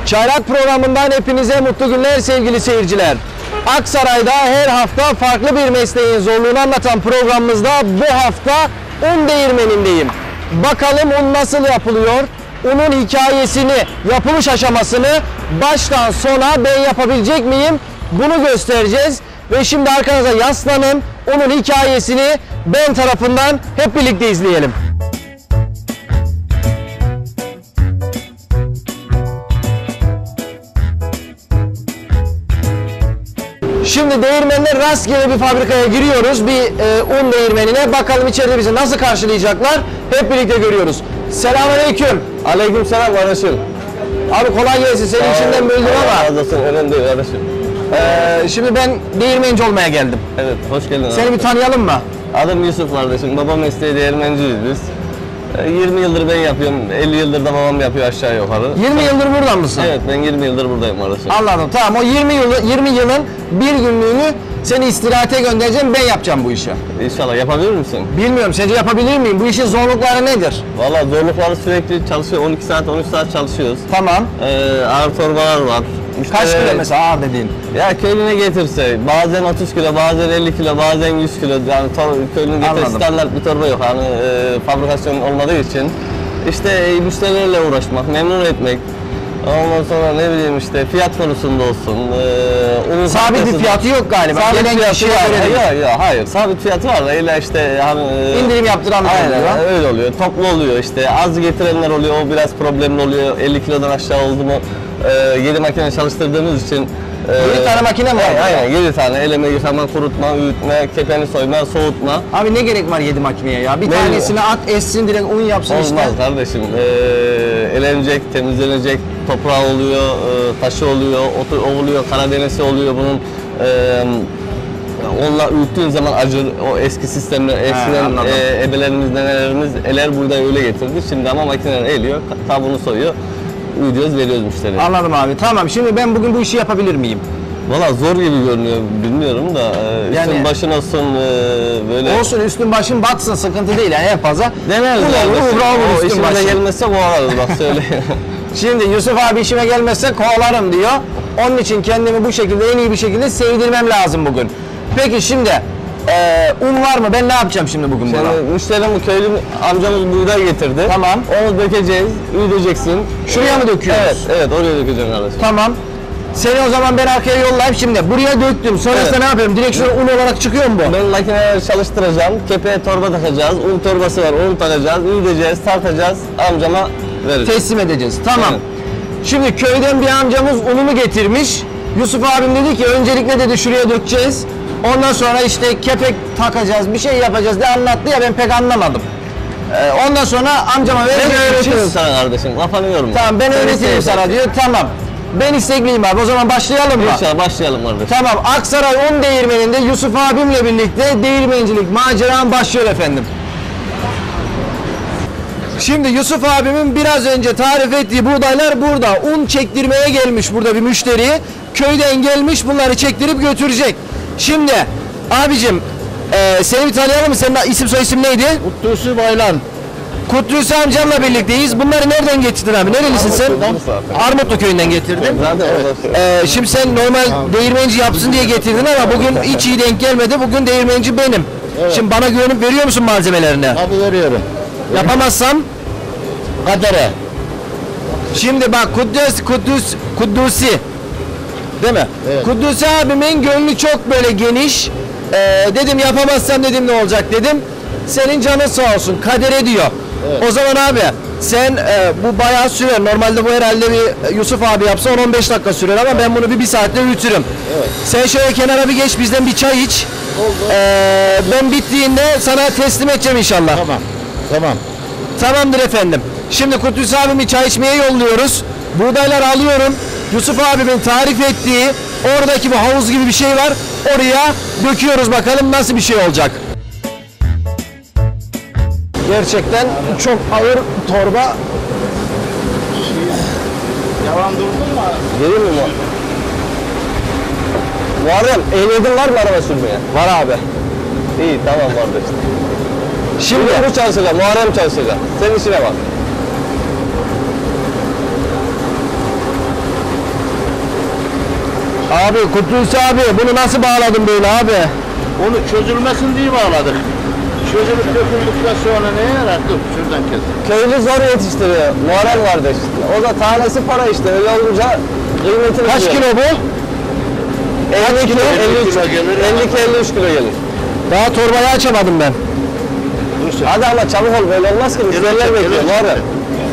Çaylak programından hepinize mutlu günler sevgili seyirciler. Aksaray'da her hafta farklı bir mesleğin zorluğunu anlatan programımızda bu hafta un değirmenindeyim. Bakalım un nasıl yapılıyor? Unun hikayesini, yapılış aşamasını baştan sona ben yapabilecek miyim? Bunu göstereceğiz. Ve şimdi arkanıza yaslanın. Unun hikayesini ben tarafından hep birlikte izleyelim. Şimdi değirmenler rastgele bir fabrikaya giriyoruz. Bir un değirmenine. Bakalım içeride bizi nasıl karşılayacaklar. Hep birlikte görüyoruz. Selamünaleyküm. Aleykümselam kardeşim. Abi kolay gelsin. Senin işinden böldüm ama. Razı olsun, önemli değil kardeşim. Şimdi ben değirmenci olmaya geldim. Evet, hoş geldin. Seni bir tanıyalım mı? Adım Yusuf kardeşim. Baba mesleği değirmenciyiz biz. 20 yıldır ben yapıyorum. 50 yıldır da babam yapıyor aşağı yukarı. 20 yıldır buradan mısın? Evet, ben 20 yıldır buradayım kardeşim. Anladım. Tamam, o 20 yılın bir günlüğünü seni istirahate göndereceğim. Ben yapacağım bu işi. İnşallah yapabilir misin? Bilmiyorum, sence yapabilir miyim? Bu işin zorlukları nedir? Valla zorlukları sürekli çalışıyor. 12 saat, 13 saat çalışıyoruz. Tamam. Ağır torbalar var. Kaç kilo mesela ağır dediğin? Ya köylüne getirse bazen 30 kilo, bazen 50 kilo, bazen 100 kilo. Yani köylünün getirse standart bir torba yok. Hani fabrikasyon olmadığı için. İşte müşterilerle uğraşmak, memnun etmek. Ondan sonra ne bileyim işte fiyat konusunda olsun. Sabit bir fiyatı yok galiba. Sabit Gelen fiyatı kişiye var. göre Yok, hayır. Sabit fiyatı var da illa işte hani indirim yaptıranlar oluyor. Aynen öyle oluyor. Toplu oluyor işte. Az getirenler oluyor. O biraz problemli oluyor. 50 kilodan aşağı oldu mu 7 makine çalıştırdığımız için 7 tane makine mi var? Aynen 7 tane. Eleme, yıkama, kurutma, öğütme, kepeğini soyma, soğutma. Abi ne gerek var 7 makineye ya? Bir tanesini at, essin, direkt un yapsın Olmaz işte. Olmaz kardeşim. Elenecek, temizlenecek, toprağı oluyor, taşı oluyor, otu oluyor, karadenesi oluyor bunun. Onunla öğüttüğün zaman acır, o eski sistemler, eskiden ebelerimiz, nenelerimiz eler buğdayı öyle getirdi. Şimdi ama makineler eliyor, kabuğunu soyuyor, öğütüyoruz, veriyoruz müşteriye. Anladım abi. Tamam, şimdi ben bugün bu işi yapabilir miyim? Valla zor gibi görünüyor, bilmiyorum da Yani, üstün başın olsun böyle. Olsun, üstün başın batsın, sıkıntı değil yani en fazla. Deneriz o işimize gelmezse kovalarız bak söyleyeyim. Şimdi Yusuf abi işime gelmezse kovalarım diyor. Onun için kendimi bu şekilde en iyi bir şekilde sevdirmem lazım bugün. Peki şimdi un var mı? Ben ne yapacağım şimdi bugün buna? Şimdi müşterim köylü amcamız buğday getirdi. Tamam. Onu dökeceğiz, ödeyeceksin. Şuraya mı döküyoruz? Evet, oraya dökeceğim kardeşim. Tamam. Seni o zaman ben arkaya yollayayım şimdi. Buraya döktüm. Sonrasında ne yapıyorum? Direkt şuraya un olarak çıkıyor mu bu? Ben makineleri çalıştıracağım. Kepeğe torba takacağız. Un torbası var, onu takacağız. Ödeyeceğiz, tartacağız. Amcama vereceğiz. Teslim edeceğiz. Tamam. Evet. Şimdi köyden bir amcamız ununu getirmiş. Yusuf abim dedi ki öncelikle dedi şuraya dökeceğiz. Ondan sonra işte kepek takacağız, bir şey yapacağız diye anlattı ya ben pek anlamadım. Ondan sonra amcama Ben öğretirim vereceğiz. sana kardeşim, kafanı yorma. Tamam ben öğreteyim sana diyor. Tamam. Ben istekliyim abi. O zaman başlayalım mı? İnşallah başlayalım kardeşim. Tamam. Aksaray Un Değirmeni'nde Yusuf abimle birlikte değirmencilik maceram başlıyor efendim. Şimdi Yusuf abimin biraz önce tarif ettiği buğdaylar burada. Un çektirmeye gelmiş burada bir müşteri. Köyden gelmiş bunları çektirip götürecek. Şimdi abicim seni bir tanıyalım mı? Senin isim soy isim neydi? Kutlusu Baylan. Kutlusu amcamla birlikteyiz. Bunları nereden getirdin abi? Nerelisin sen? Armutlu köyünden getirdin. Zaten Şimdi sen normal değirmenci yapsın diye getirdin ama bugün hiç iyi denk gelmedi. Bugün değirmenci benim. Evet. Şimdi bana güvenip veriyor musun malzemelerini? Abi veriyorum. Yapamazsam? Kadere. Şimdi bak Kuddusi. Değil mi? Evet. Kuddusi abimin gönlü çok böyle geniş. Dedim yapamazsam dedim ne olacak dedim. Senin canın sağ olsun. Kadere diyor. Evet. O zaman abi sen bu bayağı sürer. Normalde bu herhalde bir Yusuf abi yapsa 10-15 dakika sürer ama ben bunu bir saatte öğütürüm. Evet. Sen şöyle kenara bir geç bizden bir çay iç. Oldu. Ben bittiğinde sana teslim edeceğim inşallah. Tamam. Tamam. Tamamdır efendim. Şimdi Kudüs abimi çay içmeye yolluyoruz. Buğdaylar alıyorum. Yusuf abimin tarif ettiği oradaki bu havuz gibi bir şey var. Oraya döküyoruz bakalım nasıl bir şey olacak. Gerçekten çok ağır torba. Yalan durdun mu? Vereyim mi bu? Muharrem, ehliyetin var mı araba sürmeye? Var abi. İyi, tamam kardeşim. Şimdi bu çalışacak, Muharrem çalışacak. Senin işine bak. Abi Kutlusu abi bunu nasıl bağladın böyle abi? Onu çözülmesin diye bağladık. Çözülüp döküldükten sonra neye yarar? Dur şuradan kes. Köylü zor yetiştiriyor. Muharrem kardeş. O da tanesi para işte. Öyle olunca kıymetini Kaç biliyor. kilo bu? 50 kilo, 53 kilo gelir. 52-53 kilo gelir. Daha torbayı açamadım ben. Dur sen. Hadi ama çabuk ol, böyle olmaz ki. Müşteriler Gelir, bekliyor gelir. Muharrem.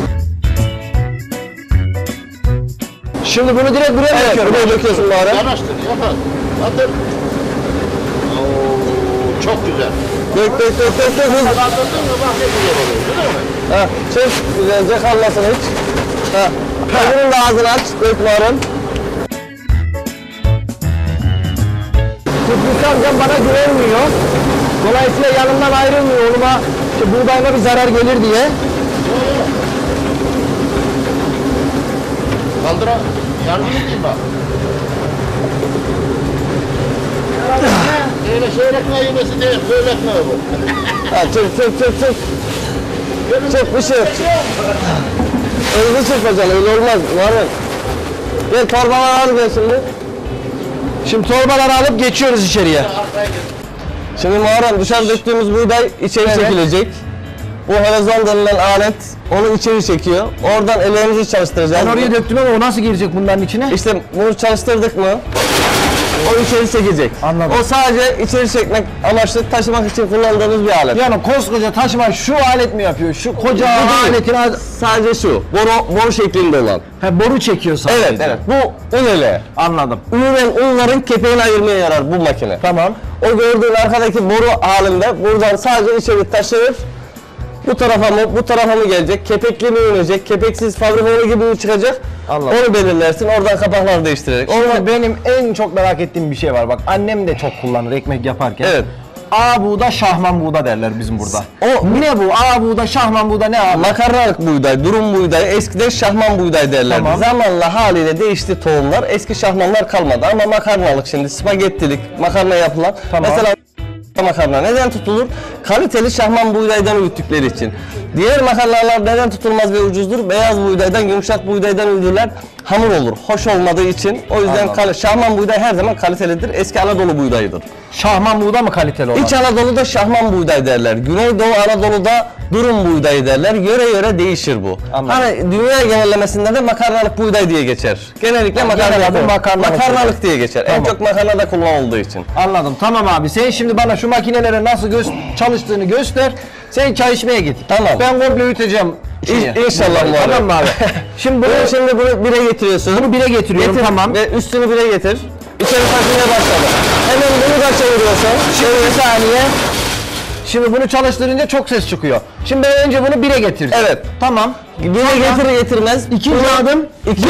Şimdi bunu direkt buraya mı Evet, döküyorum? buraya döküyorsun Muharrem. Yanaştır yapar. Atır. Oo, çok güzel. Dök dök dök dök dök. Hızlı. Kaldırdın mı bak ne güzel oluyor değil mi? Ha, çek güzelce kalmasın hiç. Ha. Öbürünün de ağzını aç, dök Muharrem. Kutlusu amcam bana güvenmiyor. Dolayısıyla yanımdan ayrılmıyor. Oğluma işte buğdayına bir zarar gelir diye. Kaldır abi. Yardım edeyim bak. Öyle şöyle ekmeği yemesi değil, böyle ekmeği bu. Ha, çek çek çek çek. Çek bir şey yok. Hızlı çırpacaksın, öyle olmaz Muharrem. Gel torbaları al gel şimdi. Şimdi torbaları alıp geçiyoruz içeriye. Şimdi Muharrem dışarı döktüğümüz buğday içeri Evet. çekilecek. Bu helezon denilen alet onu içeri çekiyor. Oradan ellerimizi çalıştıracağız. Ben oraya döktüm ama o nasıl girecek bunların içine? İşte bunu çalıştırdık mı o içeri çekecek. Anladım. O sadece içeri çekmek amaçlı taşımak için kullandığımız bir alet. Yani koskoca taşıma şu alet mi yapıyor? Şu koca Bu değil. aletin Sadece şu, boru şeklinde olan. boru çekiyor sadece. Evet, evet. Bu un ele. Anladım. Unların kepeğini ayırmaya yarar bu makine. Tamam. O gördüğün arkadaki boru halinde buradan sadece içeri taşır. Bu tarafa mı, bu tarafa mı gelecek, kepekli mi inecek, kepeksiz fabrika gibi mi çıkacak, Anladım. onu belirlersin, oradan kapakları değiştirerek. Şimdi benim en çok merak ettiğim bir şey var. Bak annem de çok kullanır ekmek yaparken. Evet. A buğda, şahman buğda derler bizim burada. O Ne bu? A buğda, şahman buğda ne abi? makarnalık buğday, durum buğday, eskiden şahman buğday derlerdi. Tamam. Zamanla haliyle değişti tohumlar, eski şahmanlar kalmadı ama makarnalık şimdi spagettilik, makarna yapılan. Tamam. Mesela makarna neden tutulur? Kaliteli şahman buğdaydan ürettükleri için. Diğer makarnalar neden tutulmaz ve ucuzdur? Beyaz buğdaydan, yumuşak buğdaydan üretililer hamur olur. Hoş olmadığı için. O yüzden şahman buğday her zaman kalitelidir. Eski Anadolu buğdayıdır. Şahman buğda mı kaliteli olan? İç Anadolu'da şahman buğday derler. Güneydoğu Anadolu'da durum buğdayı derler. Yöre değişir bu. Anladım. Hani dünya genellemesinde de makarnalık buğday diye geçer. Genellikle genelde makarnalık diye geçer. Tamam. En çok makarnada kullanıldığı için. Anladım. Tamam abi. Sen şimdi bana şu makinelerin nasıl çalıştığını göster. Sen çay içmeye git. Tamam. Ben komple üteceğim. İnşallah Muharrem. Tamam mı abi? Şimdi Bunu bire getiriyorsun. bunu bire getiriyorum. Getir Tamam. ve üstünü bire getir. İçeri taşımaya başladı. Hemen bunu da çeviriyorsun. Şimdi bir saniye. Şimdi bunu çalıştırınca çok ses çıkıyor. Şimdi ben önce bunu bire getireceğim. Evet. Tamam. Bire getirir getirmez. İkinci adım. İki.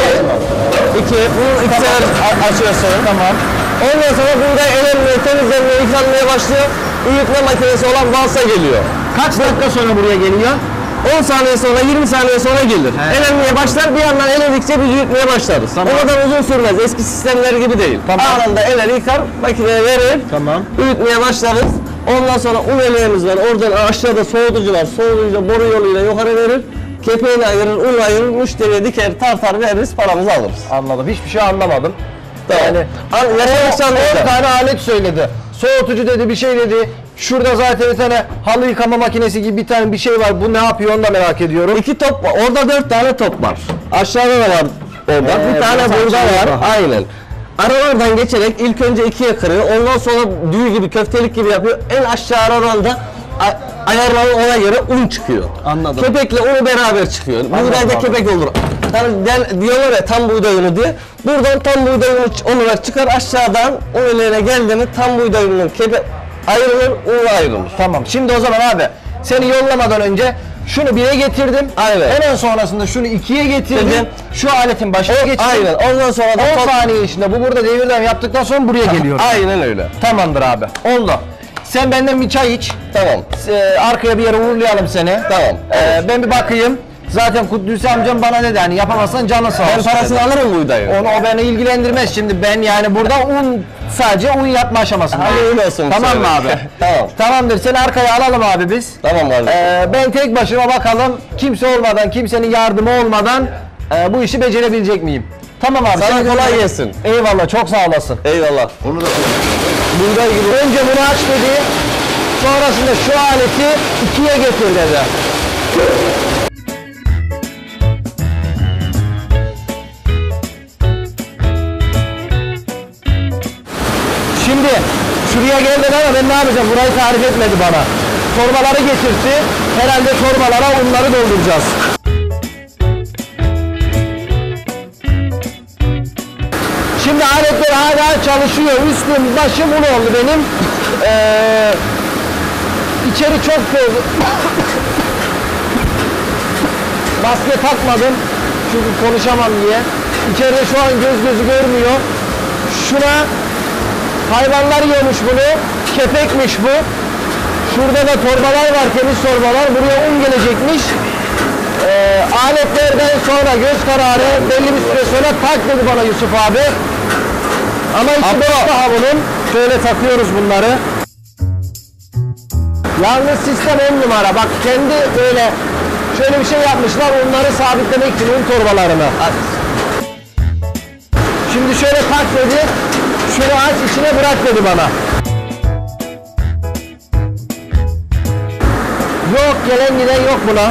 Bunu iki sefer açıyorsun. Tamam. Ondan sonra buğday elenmeye, temizlenmeye, yıkanmaya başlıyor. Öğütme makinesi olan valsa geliyor. Kaç dakika sonra buraya geliyor? 10 saniye sonra, 20 saniye sonra gelir. Elenmeye başlar, bir yandan eledikçe biz öğütmeye başlarız. Tamam. O kadar uzun sürmez, eski sistemler gibi değil. Tamam. Anında eler yıkar, makineye verir, Tamam. öğütmeye başlarız. Ondan sonra un eleğimiz var, oradan aşağıda soğutucu var, soğutucu boru yoluyla yukarı verir. Kepeğini ayırır, un ayırır, müşteriye diker, tartar veririz, paramızı alırız. Anladım. Hiçbir şey anlamadım. Yani yaşamak 10 tane alet söyledi. Soğutucu dedi, bir şey dedi. Şurada zaten bir tane halı yıkama makinesi gibi bir tane bir şey var. Bu ne yapıyor onu da merak ediyorum. İki top var. Orada 4 tane top var. Aşağıda da var orada. Bir tane burası burada açılıyor. var. Aynen. Aralardan geçerek ilk önce ikiye kırıyor. Ondan sonra düğü gibi, köftelik gibi yapıyor. En aşağı aralarında ayarları ona göre un çıkıyor. Anladım. Kepekle unu beraber çıkıyor. Buğdayda abi. kepek olur. Yani diyorlar ya tam buğday unu diye. Buradan tam buğday unu olarak çıkar. Aşağıdan un ilerine geldi mi tam buğday ununun kepek ayrılır, unu ayrılır. Tamam. Şimdi o zaman abi seni yollamadan önce şunu 1'e getirdim. Aynen. Hemen sonrasında şunu 2'ye getirdim. Dedim. Şu aletin başına geçtim. Aynen. Ondan sonra da 10 saniye içinde bu burada devirden yaptıktan sonra buraya geliyorum. Aynen öyle. Tamamdır abi. Oldu. Sen benden bir çay iç. Tamam. Arkaya bir yere uğurlayalım seni. Tamam. Ben bir bakayım. Zaten Kutlusu amcam bana dedi hani yapamazsan canın sağ Ben olsun parasını dedi. alırım buğdayı. O beni ilgilendirmez şimdi ben yani burada sadece un yapma aşamasında. Hadi öyle olsun. Tamam mı söyle. abi? Tamam. Tamamdır seni arkaya alalım abi biz. Tamam kardeşim. Ben tek başıma bakalım kimse olmadan kimsenin yardımı olmadan bu işi becerebilecek miyim? Tamam abi. Sana sen kolay gönder. gelsin. Eyvallah, çok sağ olasın. Eyvallah. Onu da Burada gibi. Önce bunu aç dedi. Sonrasında şu aleti 2'ye getir dedi. Şimdi şuraya geldi ama ben ne yapacağım? Burayı tarif etmedi bana. Torbaları getirdi. Herhalde torbalara unları dolduracağız. Şimdi aletler hala çalışıyor. Üstüm başım un oldu benim. İçeri çok doldu. Maske takmadım. Çünkü konuşamam diye. İçeride şu an göz gözü görmüyor. Şuna hayvanlar yiyormuş bunu. Kepekmiş bu. Şurada da torbalar var, temiz torbalar. Buraya un gelecekmiş. Aletlerden sonra göz kararı belli bir süre sonra tak dedi bana Yusuf abi. Ama içi boş daha bunun. Şöyle takıyoruz bunları. Yalnız sistem 10 numara. Bak kendi böyle şöyle bir şey yapmışlar. Onları sabitlemek için un torbalarını. Şimdi şöyle tak dedi. Şunu aç içine bırak dedi bana. Yok gelen giden yok buna.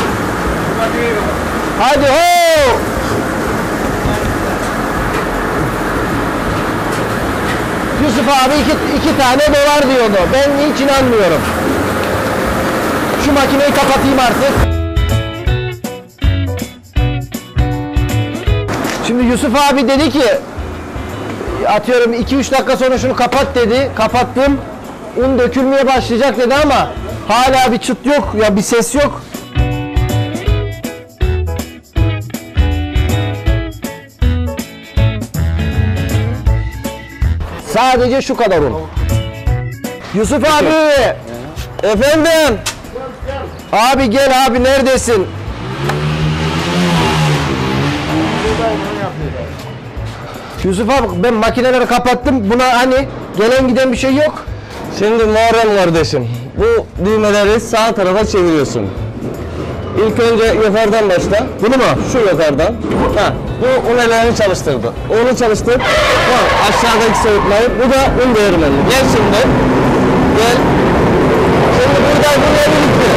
Hadi ho! Yusuf abi iki tane dolar diyordu. Ben hiç inanmıyorum. Şu makineyi kapatayım artık. Şimdi Yusuf abi dedi ki atıyorum 2-3 dakika sonra şunu kapat dedi. Kapattım. Un dökülmeye başlayacak dedi ama hala bir çıt yok ya, bir ses yok. Sadece şu kadar un. Yusuf abi. Efendim. Abi gel abi, neredesin? Yusuf abi ben makineleri kapattım. Buna hani gelen giden bir şey yok. Şimdi Muharrem kardeşim, bu düğmeleri sağ tarafa çeviriyorsun. İlk önce yukarıdan başla. Bunu mu? Şu yukarıdan. Ha, bu un ellerini çalıştırdı. Onu çalıştır. Bak aşağıdaki soğutmayı. Bu da un değirmeni. Gel şimdi. Gel. Şimdi buradan buraya birlikte.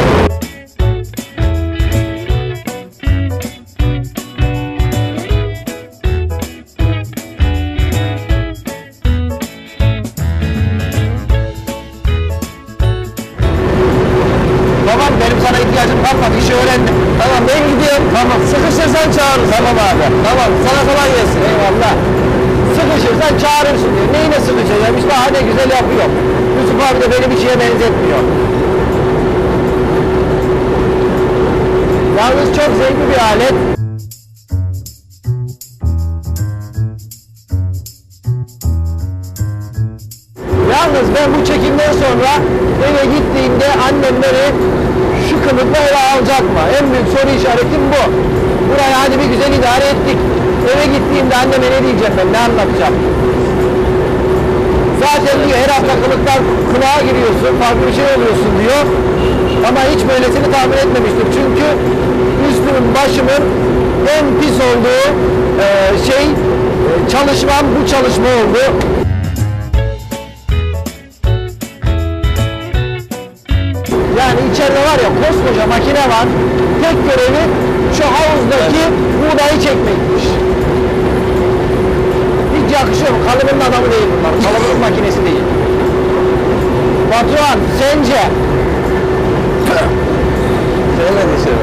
Babam benim sana ihtiyacım kalmadı. İşi öğrendim. Tamam ben gidiyorum. Tamam. Sıkışırsan çağırırsın. Tamam abi. Tamam sana kolay gelsin. Eyvallah. Sıkışırsan çağırırsın diyor. Neyine sıkışacağım? İşte ne güzel yapıyor. Yusuf abi de beni bir şeye benzetmiyor. Yalnız çok zevkli bir alet. Yalnız ben bu çekimden sonra eve gittiğimde annem beni şu kılıkla eve alacak mı? En büyük soru işaretim bu. Burayı hadi bir güzel idare ettik. Eve gittiğimde anneme ne diyeceğim ben, ne anlatacağım? Zaten diyor her hafta kılığa giriyorsun, farklı bir şey oluyorsun diyor. Ama hiç böylesini tahmin etmemiştim. Çünkü üstümün, başımın en pis olduğu çalışmam bu çalışma oldu. Yani içeride var ya koskoca makine var. Tek görevi şu havuzdaki buğdayı çekmekmiş. Hiç yakışıyor mu? Kalıbının adamı değil bunlar. Kalıbının makinesi değil. Batuhan sence? Sevmedi şey.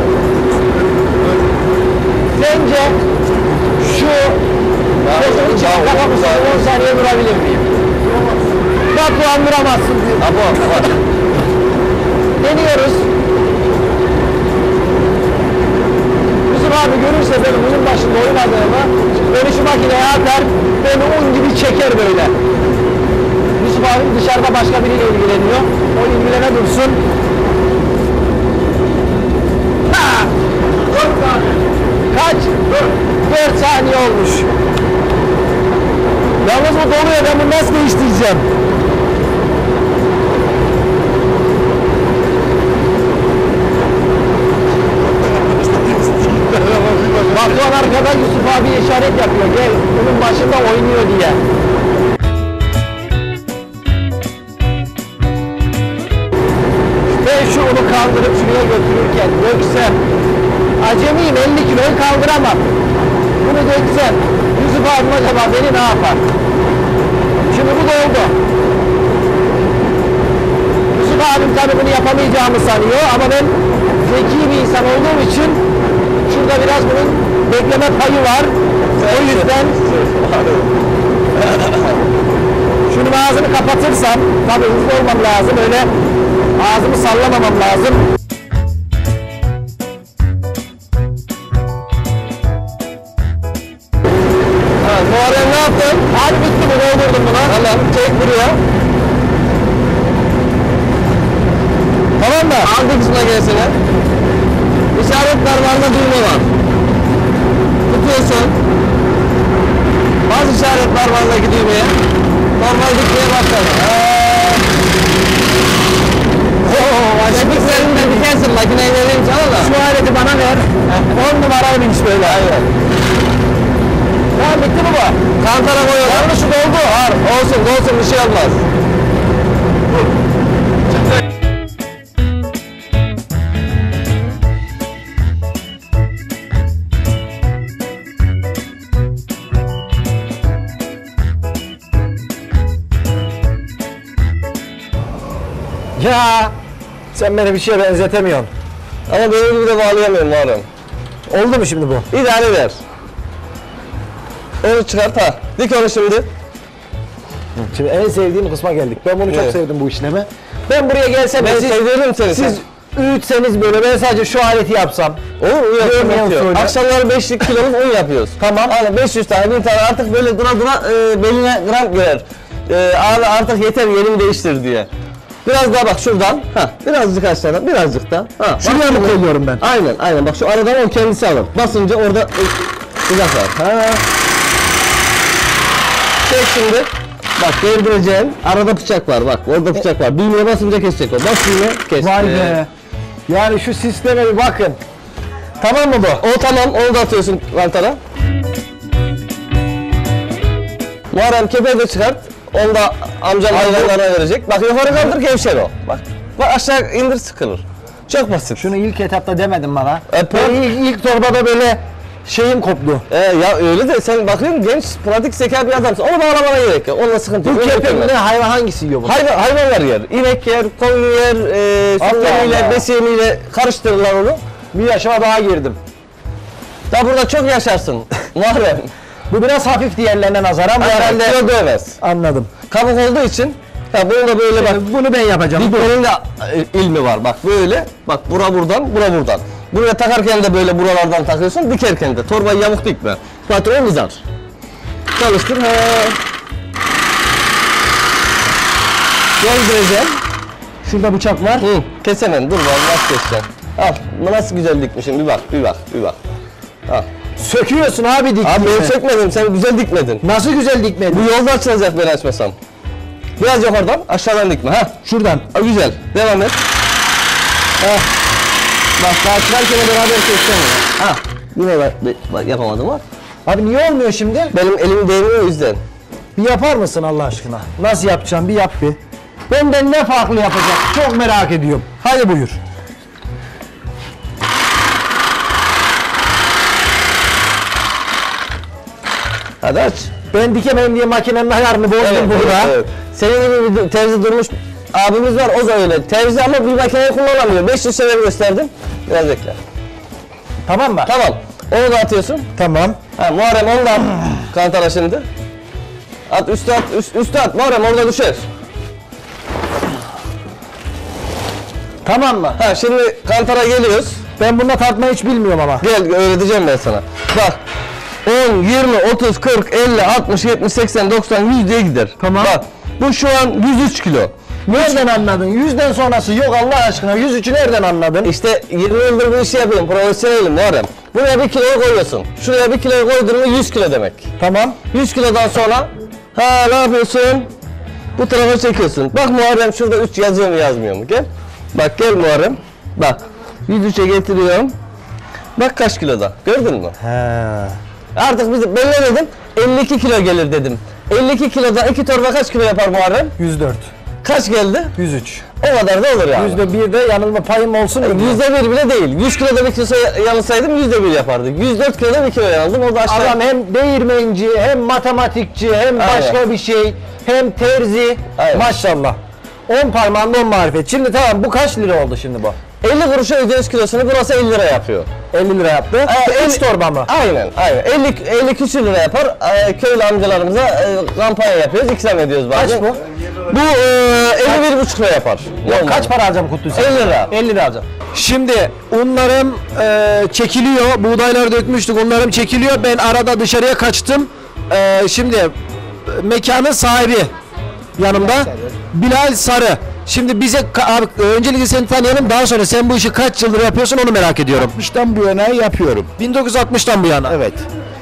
Sence şu gözümün içine kafamı 10 saniye durabilir miyim? Batuhan duramazsın diyor. Apo. Deniyoruz. Yusuf abi görürse benim bunun başında oynadığımı beni şu makineye atar, beni un gibi çeker böyle. Yusuf abi dışarıda başka biriyle ilgileniyor. O ilgilene dursun. Ha! Kaç? 4 saniye olmuş. Yalnız bu doluyor, ben bunu nasıl değiştireceğim? Batuhan arkadan Yusuf abi işaret yapıyor. kaldırıp şuraya götürürken döksem, acemiyim 50 kiloyu kaldıramam. Bunu döksem, Yusuf abim acaba beni ne yapar? Şimdi bu doldu. Yusuf abim tabii bunu yapamayacağımı sanıyor ama ben zeki bir insan olduğum için şurada biraz bunun bekleme payı var. O yüzden şunun ağzını kapatırsam, tabii hızlı olmam lazım, öyle ağzımı sallamamam lazım. Muharrem ne yaptın? Hadi bitti bu, doldurdum bunu. Tamam, çek buraya. Tamam mı? Altı kısmına gelsene. İşaret parmağında düğme var. Tutuyorsun. Bas işaret parmağındaki düğmeye. Normal dikmeye başladın. Çekiklerini de dikersin, makineyi vereyim sana da. Şu aleti bana ver. 10 numaraymış böyle. Aynen. Tamam, bitti mi bu? Kantara koyuyorlar. Yanlış doldu. Olsun, dolsun, bir şey olmaz. Ya sen beni bir şeye benzetemiyorsun. Ama benim gibi de bağlayamıyorum Muharrem. Oldu mu şimdi bu? İdare eder. Onu çıkart ha. Dik onu şimdi. Şimdi en sevdiğim kısma geldik. Ben bunu çok Evet. sevdim, bu işlemi. Ben buraya gelsem, Ben siz seviyorum seni. siz öğütseniz böyle, ben sadece şu aleti yapsam. Olur mu? Görmeyen söyle. Akşamları 5'lik kiloluk un yapıyoruz. Tamam. Hani 500 tane, 1000 tane artık böyle dura dura beline gram girer. Abi artık yeter, yerimi değiştir diye. Biraz daha bak şuradan. Ha, birazcık aşağıdan, birazcık da. Ha, Şuraya mı koyuyorum ben? Aynen, aynen. Bak şu aradan o kendisi alır. Basınca orada uzak var. Ha. Çek şimdi. Bak gerdireceğim. Arada bıçak var bak. Orada bıçak var. Düğmeye basınca kesecek o. Bas düğmeye kes. Vay be. Yani şu sisteme bir bakın. Tamam mı bu? O tamam. Onu da atıyorsun kantara. Muharrem kepeği de çıkart. Onu da amcam hayvanlarına verecek. Bak yukarı kaldır, gevşer o. Bak. Bak aşağı indir, sıkılır. Çok basit. Şunu ilk etapta demedin bana. E, Ben ilk torbada böyle şeyim koptu. Ya öyle de sen bakıyorum genç, pratik zeka bir adamsın. Onu bağlamana gerek yok. Onunla sıkıntı yok. Bu Öyle kepek götürme. ne, hayvan hangisi yiyor bunu? Hayvanlar yer. İnek yer, koyun yer, sütleriyle, Allah. besiyeniyle karıştırırlar onu. Bir yaşıma daha girdim. Da burada çok yaşarsın. Muharrem. Bu biraz hafif diğerlerine nazaran, bu herhalde. Kilo dövmez. Anladım. Kabuk olduğu için, bunu da böyle bak. Bunu ben yapacağım. Dikmenin de ilmi var. Bak böyle. Bak bura buradan, bura buradan. Buraya takarken de böyle buralardan takıyorsun. Dikerken de. Torbayı yamuk dikme. Patron kızar. Çalıştır. He. Gezdireceğim. Şurada bıçak var. Hı. Kesemem. Dur vazgeçeceğim. Al. Nasıl güzel dikmişim. Bir bak, bir bak, bir bak. Al. Söküyorsun abi diktiğini. Abi ben sökmedim. Sen güzel dikmedin. Nasıl güzel dikmedin? Bu yolda açılacak ben açmasam. Biraz yukarıdan, aşağıdan dikme. Ha. Şuradan. Güzel. Devam et. Ha. Bak daha çıkarken beraber keseceğim ya. Ha. Yine bak yapamadım ha. Abi niye olmuyor şimdi? Benim elim değmiyor o yüzden. Bir yapar mısın Allah aşkına? Nasıl yapacağım, bir yap bir. Benden ne farklı yapacak? Çok merak ediyorum. Hadi buyur. Hadi aç. Ben dikemem diye makinenin ayarını bozdum burada. Evet. Senin gibi bir terzi durmuş abimiz var, o da öyle. Terzi ama bir makineyi kullanamıyor. 500 sefer gösterdim. Biraz bekle. Tamam mı? Tamam. Onu da atıyorsun. Tamam. Ha, Muharrem onu da at. Kantara şimdi. At üstü at, üstü at. Muharrem orada düşer. Tamam mı? Ha şimdi kantara geliyoruz. Ben bununla tartmayı hiç bilmiyorum ama. Gel öğreteceğim ben sana. Bak. 10, 20, 30, 40, 50, 60, 70, 80, 90, 100 diye gider. Tamam. Bak. Bu şu an 103 kilo. Nereden anladın? 100'den sonrası yok Allah aşkına. 103'ü nereden anladın? İşte 20 yıldır bu işi yapıyorum. Profesyonelim Muharrem. Buraya 1 kilo koyuyorsun. Şuraya 1 kilo koydun mu 100 kilo demek. Tamam. 100 kilodan sonra ne yapıyorsun? Bu tarafa çekiyorsun. Bak Muharrem şurada 3 yazıyor mu yazmıyor mu? Gel. Bak gel Muharrem. Bak. 103'e getiriyorum. Bak kaç kiloda. Gördün mü? He. Artık ben ne dedim? 52 kilo gelir dedim. 52 kiloda 2 torba kaç kilo yapar Muharrem? 104. Kaç geldi? 103. O kadar da olur yani. %1 de yanılma payım olsun. %1 bile değil. 100 kiloda 1 kilo yanılsaydım %1 yapardık. 104 kiloda 1 kilo yanıldım. O da aşağı. Adam hem değirmenci, hem matematikçi, hem başka bir şey, hem terzi. Aynen. Maşallah. 10 parmağında 10 marifet. Şimdi tamam, bu kaç lira oldu şimdi bu? 50 kuruşa ödüyoruz kilosunu, burası 50 lira yapıyor. 50 lira yaptı. 3 torba mı? Aynen. 50 küsür lira yapar. Köylü amcalarımıza kampanya yapıyoruz, ikram ediyoruz bazen. Kaç bu? Bu 51,5 lira yapar. Yok, kaç para alacağım Kudüs? 50 lira. 50 lira alacağım. Şimdi unlarım çekiliyor. Buğdayları dökmüştük. Unlarım çekiliyor. Ben arada dışarıya kaçtım. Şimdi mekanın sahibi yanımda. Bilal Sarı. Şimdi bize abi, öncelikle seni tanıyalım. Daha sonra sen bu işi kaç yıldır yapıyorsun onu merak ediyorum. 60'tan bu yana yapıyorum. 1960'tan bu yana. Evet.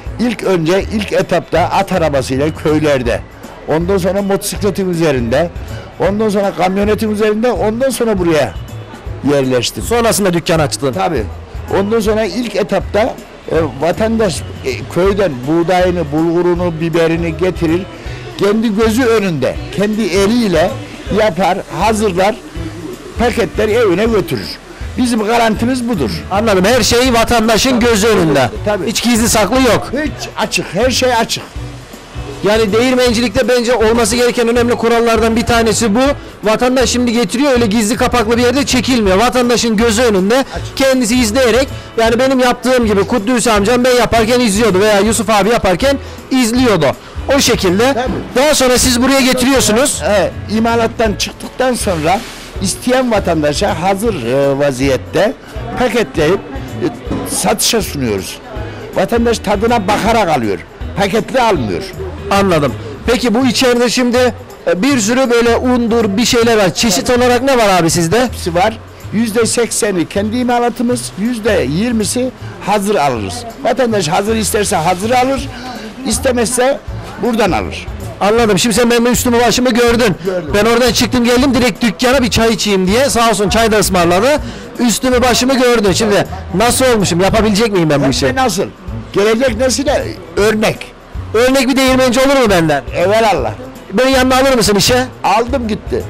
İlk etapta at arabasıyla köylerde. Ondan sonra motosikletin üzerinde. Ondan sonra kamyonetin üzerinde. Ondan sonra buraya yerleştim. Sonrasında dükkan açtın. Tabii. Ondan sonra ilk etapta vatandaş köyden buğdayını, bulgurunu, biberini getirir. Kendi gözü önünde, kendi eliyle yapar, hazırlar, paketler evine götürür. Bizim garantimiz budur. Anladım. Her şey vatandaşın gözü önünde. Tabii. Hiç gizli saklı yok. Hiç açık, her şey açık. Yani değirmencilikte bence olması gereken önemli kurallardan bir tanesi bu. Vatandaş şimdi getiriyor, öyle gizli kapaklı bir yerde çekilmiyor. Vatandaşın gözü önünde kendisi izleyerek, yani benim yaptığım gibi Kudüs amcam ben yaparken izliyordu veya Yusuf abi yaparken izliyordu. O şekilde. Tabii. Daha sonra siz buraya getiriyorsunuz. İmalattan çıktıktan sonra isteyen vatandaşa hazır vaziyette paketleyip satışa sunuyoruz. Vatandaş tadına bakarak alıyor. Paketli almıyor. Anladım. Peki bu içeride şimdi bir sürü böyle undur bir şeyler var. Çeşit olarak ne var abi sizde? Hepsi var. %80'i kendi imalatımız, %20'si hazır alırız. Vatandaş hazır isterse hazır alır, istemezse buradan alır. Anladım. Şimdi sen benim üstümü başımı gördün. Ben oradan çıktım geldim direkt dükkana bir çay içeyim diye. Sağ olsun çay da ısmarladı. Üstümü başımı gördün. Şimdi nasıl olmuşum? Yapabilecek miyim ben bu işi? Hem de nasıl? Gelecek nesile örnek. Örnek bir değirmenci olur mu benden? Evelallah. Beni yanına alır mısın işe? Aldım gitti.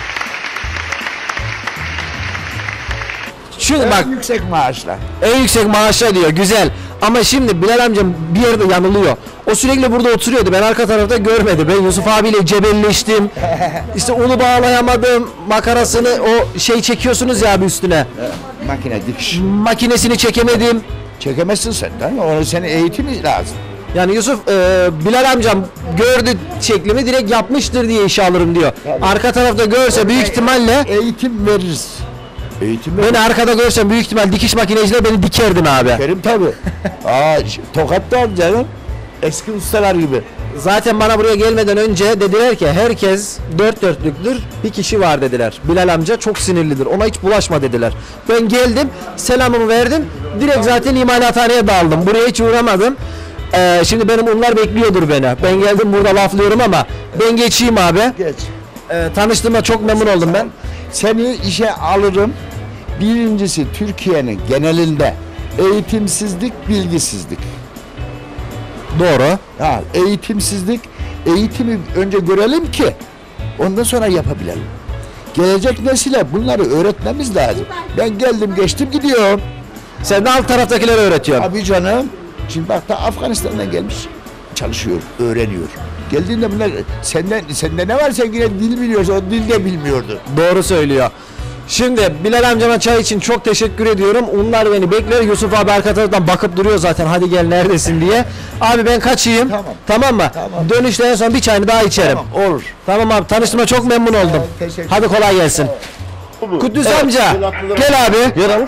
Şimdi bak En yüksek maaşla. en yüksek maaşla diyor. Güzel. Ama şimdi Bilal amcam bir yerde yanılıyor. O sürekli burada oturuyordu. Ben arka tarafta görmedi. Ben Yusuf abiyle cebelleştim. İşte unu bağlayamadım. Makarasını o şey çekiyorsunuz ya abi üstüne. Makine dikiş. Makinesini çekemedim. Çekemezsin sen lan. Onu senin eğitimi lazım. Yani Yusuf Bilal amcam gördü şeklimi direkt yapmıştır diye işe alırım diyor. Arka tarafta görse büyük ihtimalle Eğitim veririz. Eğitim veririz. beni arkada görsem büyük ihtimal dikiş makinesiyle beni dikerdin abi. Kerim tabi. Tokat da al canım. Eski ustalar gibi. Zaten bana buraya gelmeden önce dediler ki herkes dört dörtlüktür, bir kişi var dediler. Bilal amca çok sinirlidir, ona hiç bulaşma dediler. Ben geldim, selamımı verdim, direkt zaten imalathaneye daldım. Buraya hiç uğramadım. Şimdi benim unlar bekliyordur beni. Ben geldim burada laflıyorum ama ben geçeyim abi. Geç. Tanıştığıma çok memnun oldum ben. Seni işe alırım. Birincisi Türkiye'nin genelinde eğitimsizlik, bilgisizlik. Doğru. Eğitimsizlik, eğitimi önce görelim ki ondan sonra yapabilelim. Gelecek nesile bunları öğretmemiz lazım. Ben geldim geçtim gidiyorum. Sen de alt taraftakileri öğretiyorsun. Abi canım. Şimdi bak da Afganistan'dan gelmiş. Çalışıyor, öğreniyor. Geldiğinde bunlar sende ne var, sen yine dil biliyorsun, o dil de bilmiyordu. Doğru söylüyor. Şimdi Bilal amcama çay için çok teşekkür ediyorum. Onlar beni bekler. Yusuf abi arka taraftan bakıp duruyor zaten. Hadi gel neredesin diye. Abi ben kaçayım. Tamam. Tamam mı? Tamam. Dönüşte en son bir çayını daha içerim. Tamam, olur. Tamam abi, tanıştığıma çok memnun oldum. teşekkür Hadi kolay gelsin. Kudüs amca gel abi.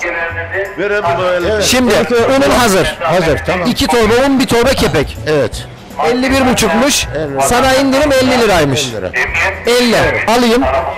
Şimdi unun hazır. Hazır, tamam. 2 torba un, 1 torba kepek. Evet. 51,5'muş. Sana indirim 50 liraymış. 50. Alayım.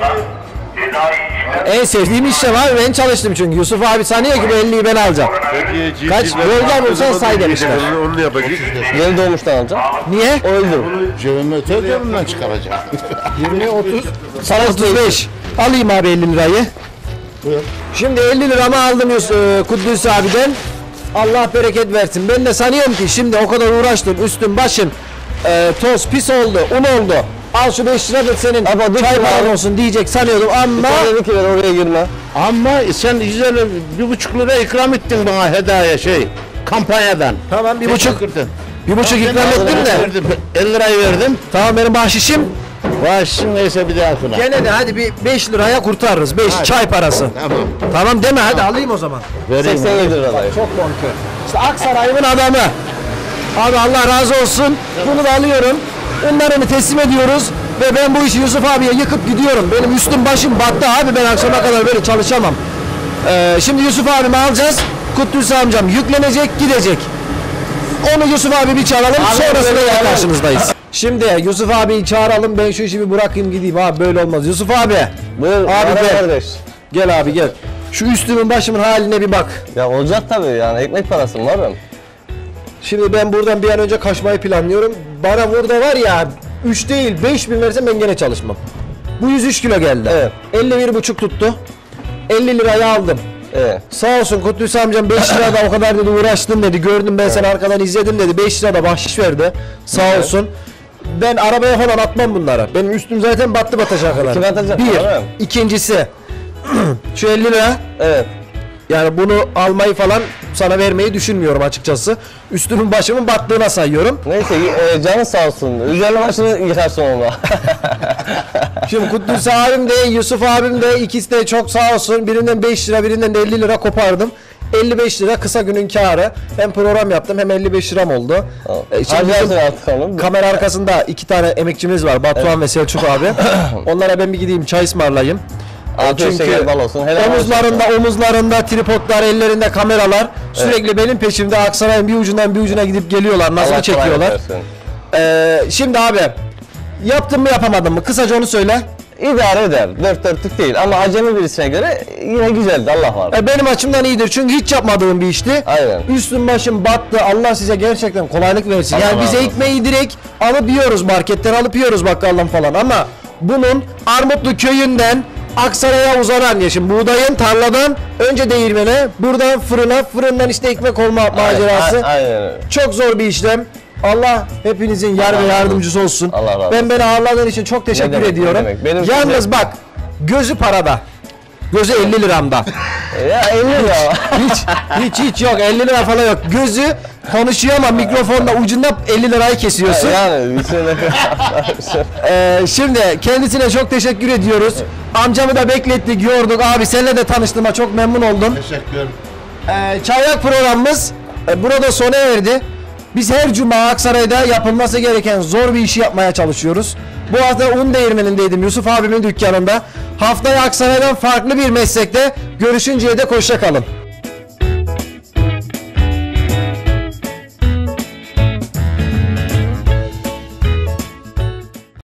En sevdiğim işlem abi, ben çalıştım çünkü. Yusuf abi sanıyor ki bu 50'yi ben alacağım. Kaç bölgen olsan say demişler. Onu yapacak. Yeni doğmuştan alacağım. Niye? Öldüm. Cebimden çıkaracağım. 20, 30. Sana 35. Alayım abi 50 lirayı. Buyur. Şimdi 50 liramı aldım Kudüs abiden. Allah bereket versin. Ben de sanıyorum ki şimdi o kadar uğraştım. Üstüm başım toz pis oldu, un oldu. al şu 5 lira da senin Ama dur çay şimdi paran abi. olsun diyecek sanıyordum ama Dedi ki ben oraya girme. Ama sen 1,5 lira ikram ettin bana hediye kampanyadan. tamam 1,5 Teşekkür 1,5 ikram ettim de. Verdim, 50 lirayı verdim. Tamam benim bahşişim. Başın neyse bir daha sonra. Gene de hadi bir 5 liraya kurtarırız. 5 çay parası. Tamam. Tamam deme hadi alayım o zaman. Vereyim. 87 lira dayı. Çok bonkör. İşte Aksaray'ın adamı. Abi Allah razı olsun. Bunu da alıyorum. Onlarını teslim ediyoruz. Ve ben bu işi Yusuf abiye yıkıp gidiyorum. Benim üstüm başım battı abi. Ben akşama kadar böyle çalışamam. Şimdi Yusuf abimi alacağız. Kutlusu amcam yüklenecek gidecek. Onu Yusuf abi bir çağıralım. Sonrasında yine karşınızdayız. Şimdi Yusuf abiyi çağıralım. Ben şu işi bir bırakayım gideyim abi. Böyle olmaz. Yusuf abi. Buyur Abi abi gel. kardeş. Gel abi gel. Şu üstümün başımın haline bir bak. Ya olacak tabii yani ekmek parası mı varım? Şimdi ben buradan bir an önce kaçmayı planlıyorum. Bana burada var ya 3 değil 5.000 versem ben gene çalışmam. Bu 103 kilo geldi. Evet. 51,5 tuttu. 50 lirayı aldım. Evet. Sağ olsun Kutlusu amcam 5 lira da o kadar dedi uğraştın dedi. Gördüm ben seni arkadan izledim dedi. 5 lira da bahşiş verdi. Sağ Evet. olsun. Ben arabaya falan atmam bunlara. Benim üstüm zaten battı batacağı kadar. Kim atacak, Bir. değil mi? İkincisi. Şu 50 lira. Evet. Yani bunu almayı falan sana vermeyi düşünmüyorum açıkçası. Üstümün başımın battığına sayıyorum. Neyse canın sağ olsun. Üzerine başını yıkarsın onunla. Şimdi Kutlusu abim de Yusuf abim de ikisi de çok sağ olsun. Birinden 5 lira birinden de 50 lira kopardım. 55 lira kısa günün kârı. Hem program yaptım hem 55 liram oldu. Şimdi Harcarsın bizim artık onu. kamera arkasında 2 tane emekçimiz var. Batuhan ve Selçuk abi. Onlara ben bir gideyim çay ısmarlayayım. Afiyet şeker bal olsun. Helal olsun. Omuzlarında tripodlar, ellerinde kameralar. Sürekli benim peşimde Aksaray'ın bir ucundan bir ucuna gidip geliyorlar. Nasıl Allah çekiyorlar. kolaylık versin. Şimdi abi yaptım mı yapamadım mı? Kısaca onu söyle. İdare eder. Dört dörtlük değil ama acemi birisine göre yine güzeldi. Allah var. Benim açımdan iyidir çünkü hiç yapmadığım bir işti. Aynen. Üstüm başım battı. Allah size gerçekten kolaylık versin. Allah Yani bize razı olsun. ekmeği direkt alıp yiyoruz marketten alıp yiyoruz bakkaldan falan ama bunun Armutlu köyünden Aksaray'a uzanan ya şimdi buğdayın tarladan önce değirmene buradan fırına fırından işte ekmek olma macerası. Aynen öyle. Çok zor bir işlem. Allah hepinizin yar ve Allah razı yardımcısı olsun. Allah razı Ben olsun. beni ağırladığın için çok teşekkür demek, ne ediyorum. demek. Benim Yalnız size- bak gözü parada. Gözü 50 liramda. Ya 50 lira. Hiç yok 50 lira falan yok. Gözü konuşuyor ama mikrofonla ucunda 50 lirayı kesiyorsun. Yani bir sene. Şimdi kendisine çok teşekkür ediyoruz. Amcamı da beklettik, yorduk. Abi seninle de tanıştığıma çok memnun oldum. Teşekkür. Çaylak programımız burada sona erdi. Biz her cuma Aksaray'da yapılması gereken zor bir işi yapmaya çalışıyoruz. Bu hafta un değirmenindeydim Yusuf abimin dükkanında. Haftaya Aksaray'dan farklı bir meslekte görüşünceye dek hoşça kalın.